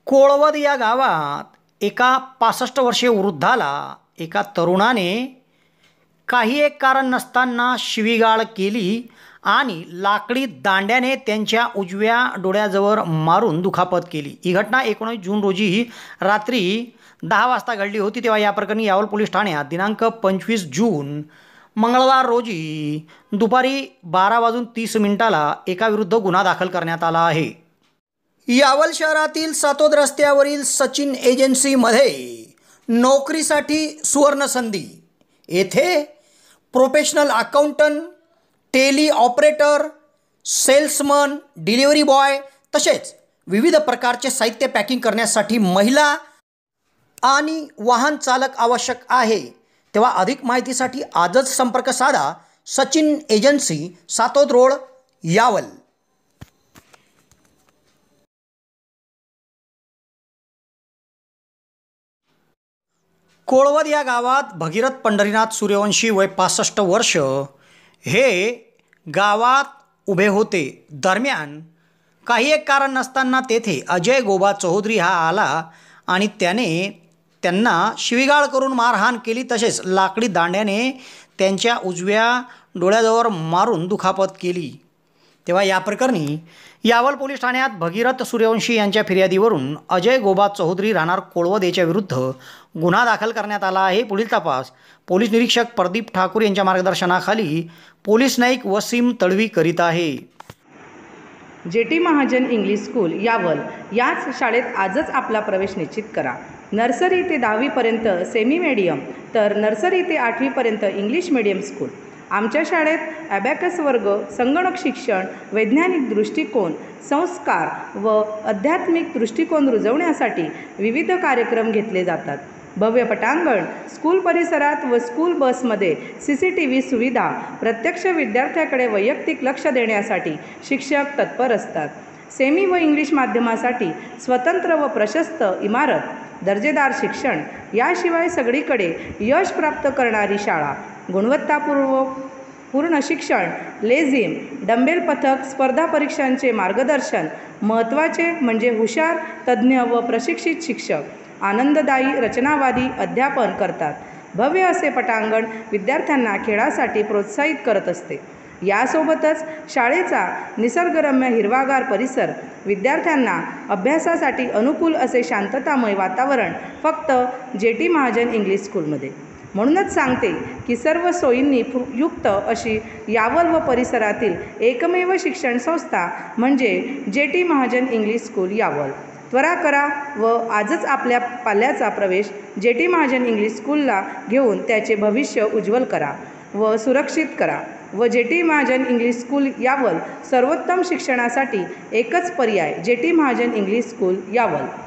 कोळवद या गावात एका 65 वर्षीय वृद्धाला एका तरुणाने काही एक कारण नसताना शिवीगाळ केली आणि लाकडी दांड्याने त्यांच्या उजव्या डोळ्याजवळ मारून दुखापत केली। ही घटना 19 जून रोजी रात्री 10 वाजता घडली होती। तेव्हा या प्रकरणी यावल पोलीस ठाण्यात दिनांक 25 जून मंगळवार रोजी दुपारी 12:30 एकाविरुद्ध गुन्हा दाखल करण्यात आला आहे। यावल शहरातील सातोद रस्त्यावरील सचिन एजन्सीमध्ये नोकरीसाठी सुवर्ण संधी। येथे professional accountant, Tally operator, salesman, delivery boy तसेच विविध प्रकारचे साहित्य पॅकिंग करण्यासाठी महिला आणि वाहन चालक आवश्यक आहे। तेव्हा अधिक माहितीसाठी आजच संपर्क साधा। Sachin agency, Satod road, Yawal. कोळवद या गावात भगीरथ पंढरीनाथ सूर्यवंशी वय 65 वर्ष हे गावात उभे होते। दरम्यान काही एक कारण नसताना तेथे अजय गोबा चौधरी हा आला आणि त्यांना शिवीगाळ करून मारहाण केली, तसेच लाकडी दांड्याने त्यांच्या उजव्या डोळ्याजवळ मारून दुखापत केली। तेव्हा या प्रकरणी यावल पोलीस ठाण्यात भगीरथ सूर्यवंशी यांच्या फिर्यादीवरून अजय गोबा चौधरी राहणार कोळवद याच्या विरुद्ध गुन्हा दाखल करण्यात आला आहे। पुढील तपास पोलीस निरीक्षक प्रदीप ठाकूर यांच्या मार्गदर्शनाखाली पोलीस नाईक वसीम तळवी करीत आहे। JT Mahajan English school Yawal याच शाळेत आजच आपला प्रवेश निश्चित करा। नर्सरी ते 10वी पर्यंत सेमी मीडियम तर नर्सरी ते 8वी पर्यंत इंग्लिश मीडियम स्कूल। आमच्या शाळेत ॲबॅकस वर्ग, संगणक शिक्षण, वैज्ञानिक दृष्टिकोन, संस्कार व आध्यात्मिक दृष्टिकोन रुजवण्यासाठी विविध कार्यक्रम घेतले जातात। भव्य पटांगण, स्कूल परिसरात व स्कूल बसमध्ये CCTV सुविधा, प्रत्यक्ष विद्यार्थ्याकडे वैयक्तिक लक्ष देण्यासाठी शिक्षक तत्पर असतात। सेमी व इंग्लिश माध्यमासाठी स्वतंत्र व प्रशस्त इमारत, दर्जेदार शिक्षण, याशिवाय सगळीकडे यश प्राप्त करणारी शाळा, गुणवत्तापूर्ण शिक्षण, लेझिम, डंबेल पथक, स्पर्धा परीक्षांचे मार्गदर्शन, महत्त्वाचे म्हणजे हुशार, तज्ज्ञ व प्रशिक्षित शिक्षक, आनंददायी रचनावादी अध्यापन करतात। भव्य असे पटांगण विद्यार्थ्यांना खेळासाठी प्रोत्साहित करत असते। यासोबतच शाळेचा निसर्गरम्य हिरवागार परिसर, विद्यार्थ्यांना अभ्यासासाठी अनुकूल असे शांततामय वातावरण फक्त जेटी महाजन इंग्लिश स्कूलमध्ये। म्हणूनच सांगते की सर्व सोयींनी युक्त अशी यावल व परिसरातील एकमेव शिक्षण संस्था म्हणजे JT Mahajan English school Yawal. त्वरा करा व आजच आपल्या पाल्याचा प्रवेश जेटी महाजन इंग्लिश स्कूलला घेऊन त्याचे भविष्य उज्ज्वल करा व सुरक्षित करा व JT Mahajan English school Yawal सर्वोत्तम शिक्षणासाठी एकच पर्याय JT Mahajan English school Yawal.